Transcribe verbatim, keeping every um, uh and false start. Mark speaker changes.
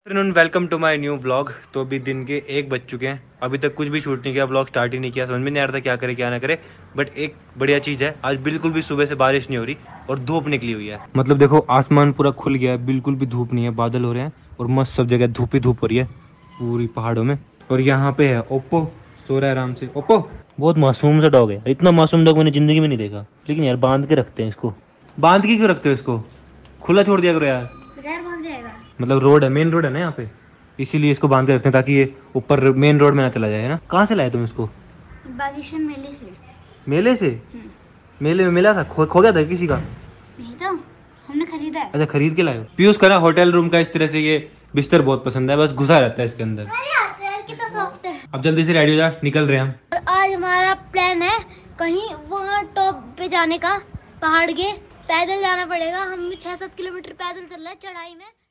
Speaker 1: Welcome to my new vlog. तो अभी दिन के एक बज चुके हैं, अभी तक कुछ भी शूट नहीं किया, व्लॉग स्टार्ट ही नहीं किया। समझ में नहीं आ रहा था क्या करे क्या ना करे। बट एक बढ़िया चीज़ है, आज बिल्कुल भी सुबह से बारिश नहीं हो रही और धूप निकली हुई है। मतलब देखो आसमान पूरा खुल गया है, बिल्कुल भी धूप नहीं है, बादल हो रहे हैं और मस्त सब जगह धूप ही धूप हो रही है पूरी पहाड़ों में। और यहाँ पे है ओप्पो, सो रहा है आराम से। ओप्पो बहुत मासूम सा डॉग है, इतना मासूम डॉग मैंने जिंदगी में नहीं देखा। लेकिन यार बांध के रखते हैं इसको। बांध के क्यों रखते हो इसको? खुला छोड़ दिया करो यार। मतलब रोड है, मेन रोड है ना यहाँ पे, इसीलिए इसको बांध के रखते हैं ताकि ये ऊपर मेन रोड में ना चला जाए, है ना। कहाँ से लाए तुम इसको?
Speaker 2: बागेश्वर मेले से।
Speaker 1: मेले से? मेले में मिला था? खो, खो गया था किसी का?
Speaker 2: नहीं तो हमने खरीदा है।
Speaker 1: अच्छा खरीद के लाए हो। पीयूष का ना होटल रूम का इस तरह से ये बिस्तर बहुत पसंद है, बस घुसा रहता है इसके अंदर।
Speaker 2: कितना सॉफ्ट है।
Speaker 1: अब जल्दी से रेडी हो जा, निकल रहे हैं हम।
Speaker 2: और आज हमारा प्लान है कहीं वहाँ टॉप पे जाने का, पहाड़ के। पैदल जाना पड़ेगा, हम छह सात किलोमीटर पैदल चल रहे हैं चढ़ाई में।